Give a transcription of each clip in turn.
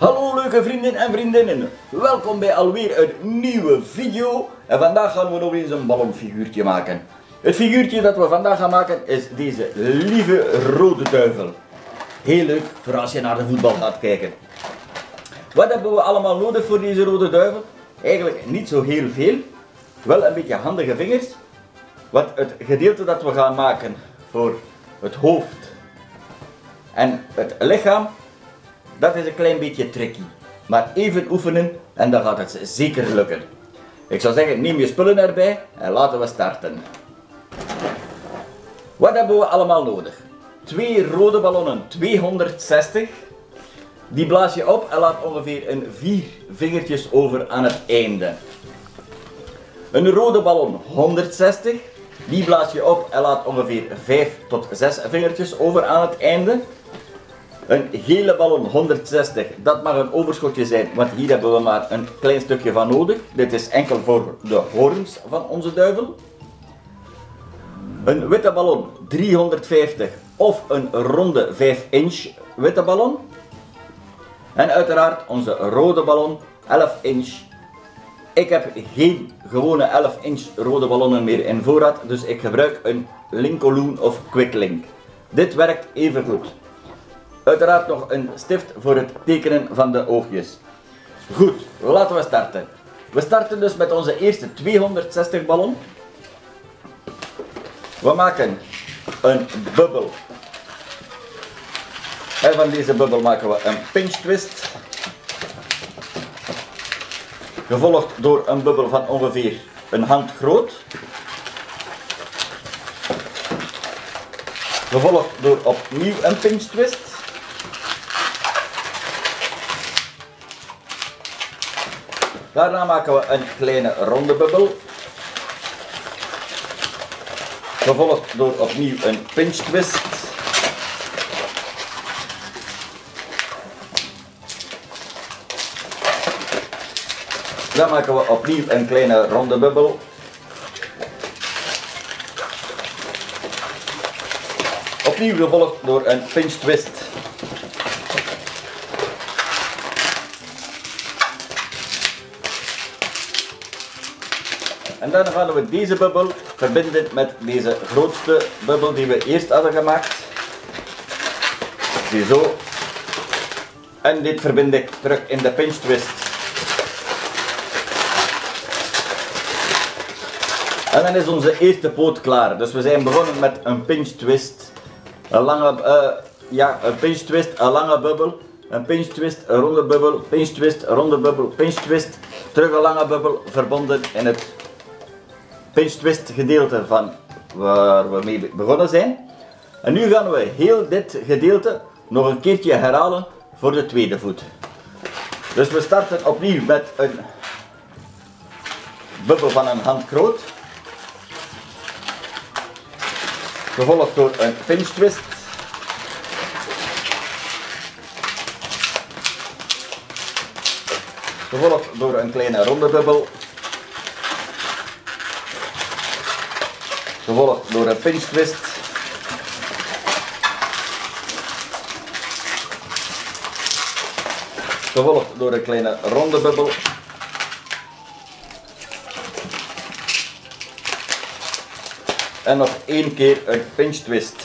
Hallo leuke vrienden en vriendinnen, welkom bij alweer een nieuwe video. En vandaag gaan we nog eens een ballonfiguurtje maken. Het figuurtje dat we vandaag gaan maken is deze lieve rode duivel. Heel leuk voor als je naar de voetbal gaat kijken. Wat hebben we allemaal nodig voor deze rode duivel? Eigenlijk niet zo heel veel. Wel een beetje handige vingers. Want het gedeelte dat we gaan maken voor het hoofd en het lichaam, dat is een klein beetje tricky. Maar even oefenen en dan gaat het zeker lukken. Ik zou zeggen, neem je spullen erbij en laten we starten. Wat hebben we allemaal nodig? 2 rode ballonnen 260. Die blaas je op en laat ongeveer een 4 vingertjes over aan het einde. Een rode ballon 160. Die blaas je op en laat ongeveer 5 tot 6 vingertjes over aan het einde. Een gele ballon 160, dat mag een overschotje zijn, want hier hebben we maar een klein stukje van nodig. Dit is enkel voor de hoorns van onze duivel. Een witte ballon 350 of een ronde 5 inch witte ballon. En uiteraard onze rode ballon 11 inch. Ik heb geen gewone 11 inch rode ballonnen meer in voorraad, dus ik gebruik een Linkoloon of Quick Link. Dit werkt even goed. Uiteraard nog een stift voor het tekenen van de oogjes. Goed, laten we starten. We starten dus met onze eerste 260 ballon. We maken een bubbel. En van deze bubbel maken we een pinch twist. Gevolgd door een bubbel van ongeveer een hand groot. Gevolgd door opnieuw een pinch twist. Daarna maken we een kleine ronde bubbel. Gevolgd door opnieuw een pinch twist. Dan maken we opnieuw een kleine ronde bubbel. Opnieuw gevolgd door een pinch twist. En dan gaan we deze bubbel verbinden met deze grootste bubbel die we eerst hadden gemaakt. Ziezo. En dit verbind ik terug in de pinch twist. En dan is onze eerste poot klaar. Dus we zijn begonnen met een pinch twist. Een pinch twist, een lange bubbel. Een pinch twist, een ronde bubbel. Pinch twist, een ronde bubbel. Pinch twist, terug een lange bubbel. Verbonden in het pinch twist gedeelte van waar we mee begonnen zijn. En nu gaan we heel dit gedeelte nog een keertje herhalen voor de tweede voet. Dus we starten opnieuw met een bubbel van een hand groot. Gevolgd door een pinch twist. Gevolgd door een kleine ronde bubbel. Gevolgd door een pinch twist. Gevolgd door een kleine ronde bubbel. En nog 1 keer een pinch twist.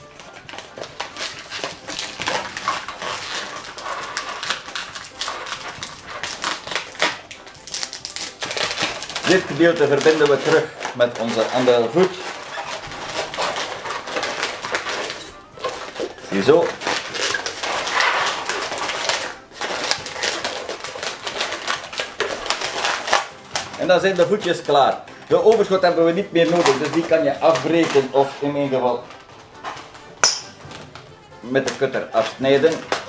Dit gedeelte verbinden we terug met onze andere voet. Ziezo. En dan zijn de voetjes klaar. De overschot hebben we niet meer nodig, dus die kan je afbreken of in mijn geval met de cutter afsnijden.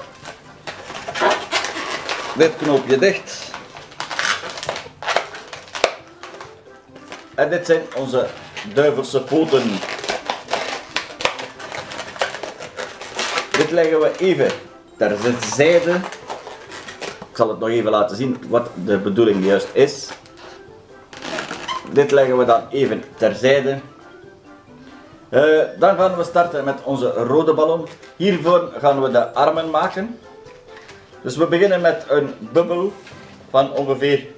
Dit knoopje dicht. En dit zijn onze duivelse poten. Dit leggen we even terzijde. Ik zal het nog even laten zien wat de bedoeling juist is. Dit leggen we dan even terzijde. Dan gaan we starten met onze rode ballon. Hiervoor gaan we de armen maken. Dus we beginnen met een bubbel van ongeveer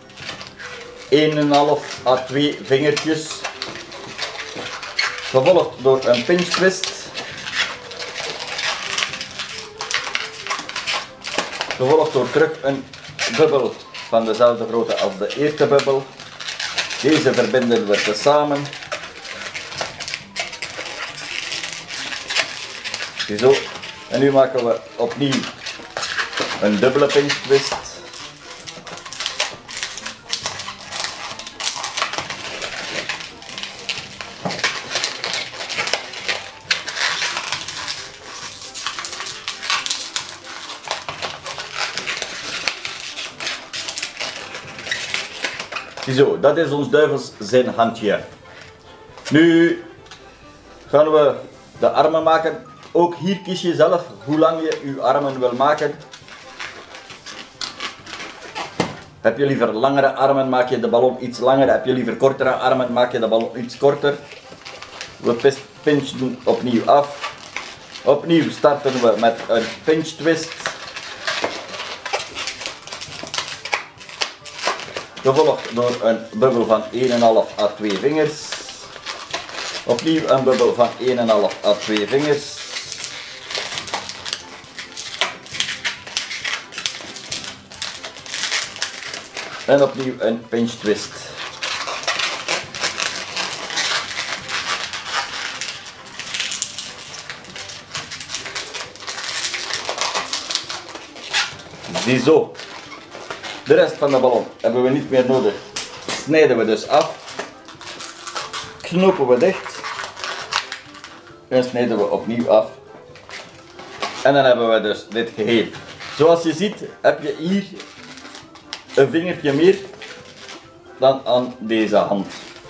1,5 à 2 vingertjes. Gevolgd door een pinch twist. Gevolgd door terug een bubbel van dezelfde grootte als de eerste bubbel. Deze verbinden we tezamen. Zo. En nu maken we opnieuw een dubbele pinch twist. Zo, dat is ons duivels zijn handje. Nu gaan we de armen maken. Ook hier kies je zelf hoe lang je je armen wil maken. Heb je liever langere armen, maak je de ballon iets langer. Heb je liever kortere armen, maak je de ballon iets korter. We pinchen opnieuw af. Opnieuw starten we met een pinch twist. Gevolgd door een bubbel van 1,5 à 2 vingers. Opnieuw een bubbel van 1,5 à 2 vingers. En opnieuw een pinch twist. Ziezo. De rest van de ballon hebben we niet meer nodig. Snijden we dus af. Knopen we dicht. En snijden we opnieuw af. En dan hebben we dus dit geheel. Zoals je ziet heb je hier een vingertje meer dan aan deze hand.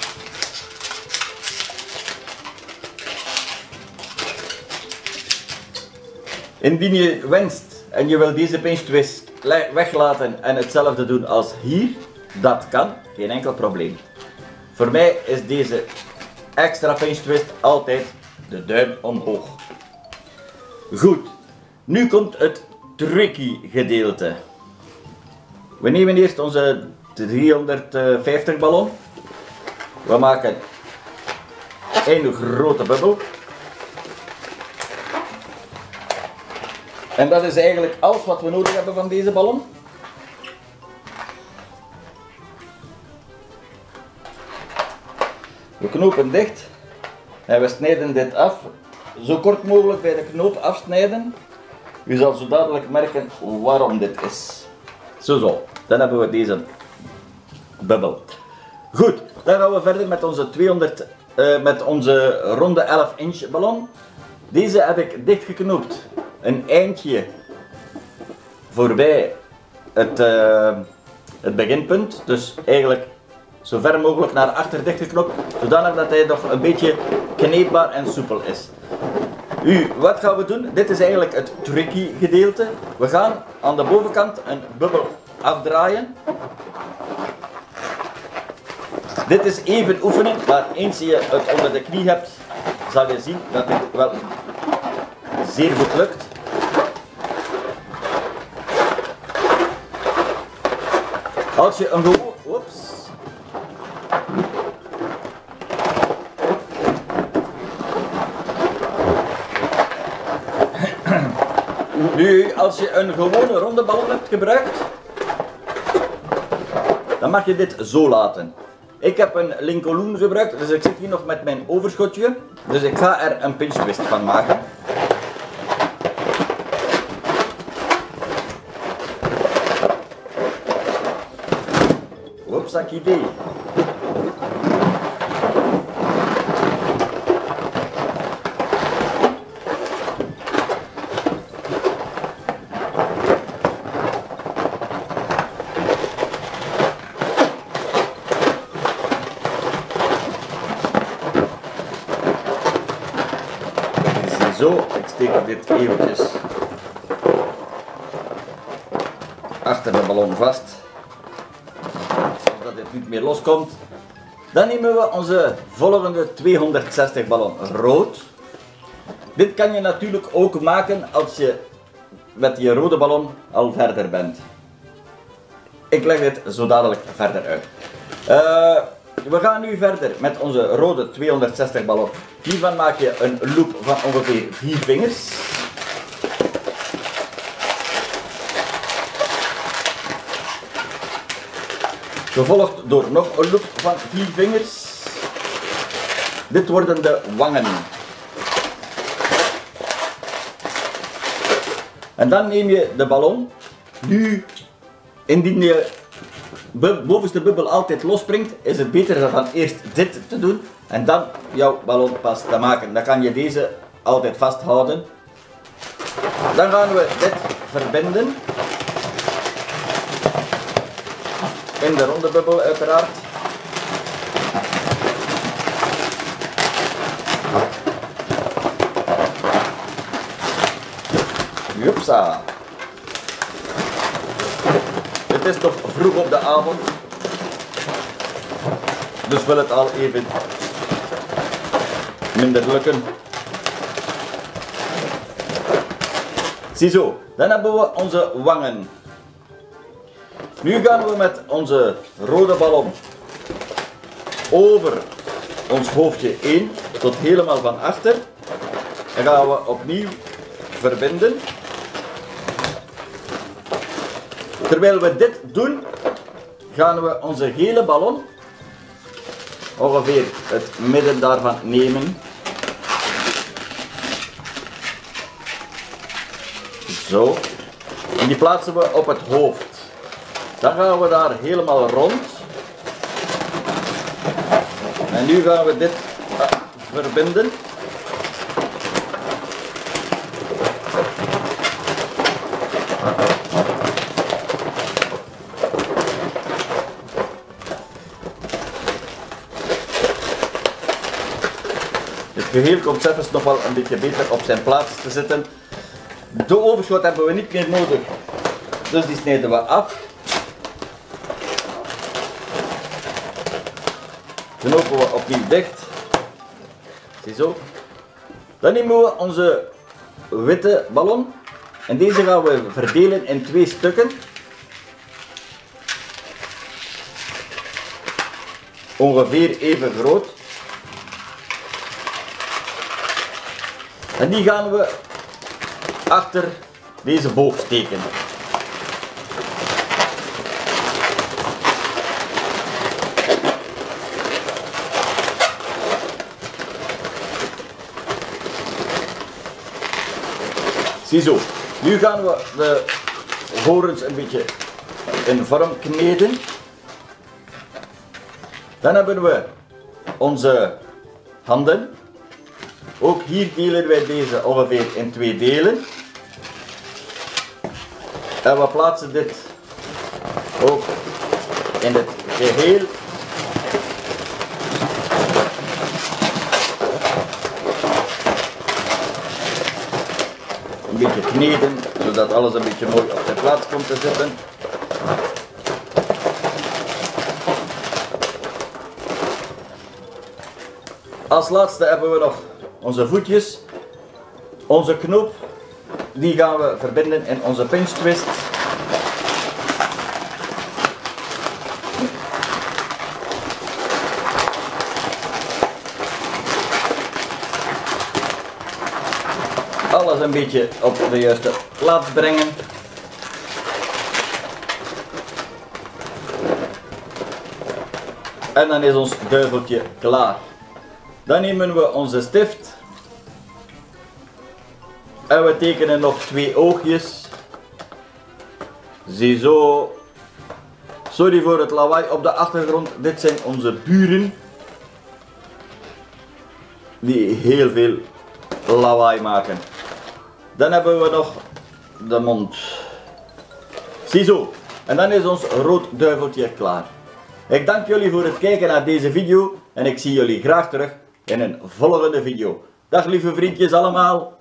Indien je wenst en je wil deze pinch twist weglaten en hetzelfde doen als hier, dat kan, geen enkel probleem. Voor mij is deze extra pinch twist altijd de duim omhoog. Goed, nu komt het tricky gedeelte. We nemen eerst onze 350 ballon. We maken een grote bubbel. En dat is eigenlijk alles wat we nodig hebben van deze ballon. We knopen dicht en we snijden dit af. Zo kort mogelijk bij de knoop afsnijden. U zal zo dadelijk merken waarom dit is. Zo, dan hebben we deze bubbel. Goed, dan gaan we verder met onze met onze ronde 11 inch ballon. Deze heb ik dichtgeknoopt. Een eindje voorbij het beginpunt, dus eigenlijk zo ver mogelijk naar achter dichtgeknoopt, zodanig dat hij nog een beetje kneepbaar en soepel is. Wat gaan we doen? Dit is eigenlijk het tricky gedeelte. We gaan aan de bovenkant een bubbel afdraaien. Dit is even oefenen, maar eens je het onder de knie hebt, zal je zien dat dit wel zeer goed lukt. Als je een gewoon... Oeps. Nu, als je een gewone ronde ballon hebt gebruikt, dan mag je dit zo laten. Ik heb een Lincoln gebruikt, dus ik zit hier nog met mijn overschotje. Dus ik ga er een pinch twist van maken. Hopsak idee. Zo, ik steek dit eventjes achter de ballon vast, zodat dit niet meer loskomt. Dan nemen we onze volgende 260 ballon rood. Dit kan je natuurlijk ook maken als je met die rode ballon al verder bent. Ik leg dit zo dadelijk verder uit. We gaan nu verder met onze rode 260 ballon. Hiervan maak je een loop van ongeveer 4 vingers. Gevolgd door nog een loop van 4 vingers. Dit worden de wangen. En dan neem je de ballon. Nu, indien je bovenste bubbel altijd losspringt, is het beter van eerst dit te doen en dan jouw ballon pas te maken. Dan kan je deze altijd vasthouden. Dan gaan we dit verbinden. In de ronde bubbel uiteraard. Jupsa. Het is toch vroeg op de avond. Dus wil het al even minder lukken. Ziezo, dan hebben we onze wangen. Nu gaan we met onze rode ballon over ons hoofdje 1 tot helemaal van achter. En gaan we opnieuw verbinden. Terwijl we dit doen, gaan we onze hele ballon, ongeveer het midden daarvan nemen. Zo. En die plaatsen we op het hoofd. Dan gaan we daar helemaal rond. En nu gaan we dit verbinden. Het geheel komt zelfs nog wel een beetje beter op zijn plaats te zitten. De overschot hebben we niet meer nodig, dus die snijden we af. Knopen we opnieuw dicht. Ziezo. Dan nemen we onze witte ballon en deze gaan we verdelen in 2 stukken. Ongeveer even groot. En die gaan we achter deze boog steken. Ziezo, nu gaan we de horens een beetje in vorm kneden. Dan hebben we onze handen. Ook hier delen wij deze ongeveer in 2 delen. En we plaatsen dit ook in het geheel. Een beetje kneden, zodat alles een beetje mooi op zijn plaats komt te zitten. Als laatste hebben we nog onze voetjes. Onze knoop, die gaan we verbinden in onze pinch twist. Alles een beetje op de juiste plaats brengen. En dan is ons duiveltje klaar. Dan nemen we onze stift. En we tekenen nog 2 oogjes. Ziezo. Sorry voor het lawaai op de achtergrond. Dit zijn onze buren. Die heel veel lawaai maken. Dan hebben we nog de mond. Ziezo. En dan is ons rood duiveltje klaar. Ik dank jullie voor het kijken naar deze video. En ik zie jullie graag terug in een volgende video. Dag lieve vriendjes allemaal.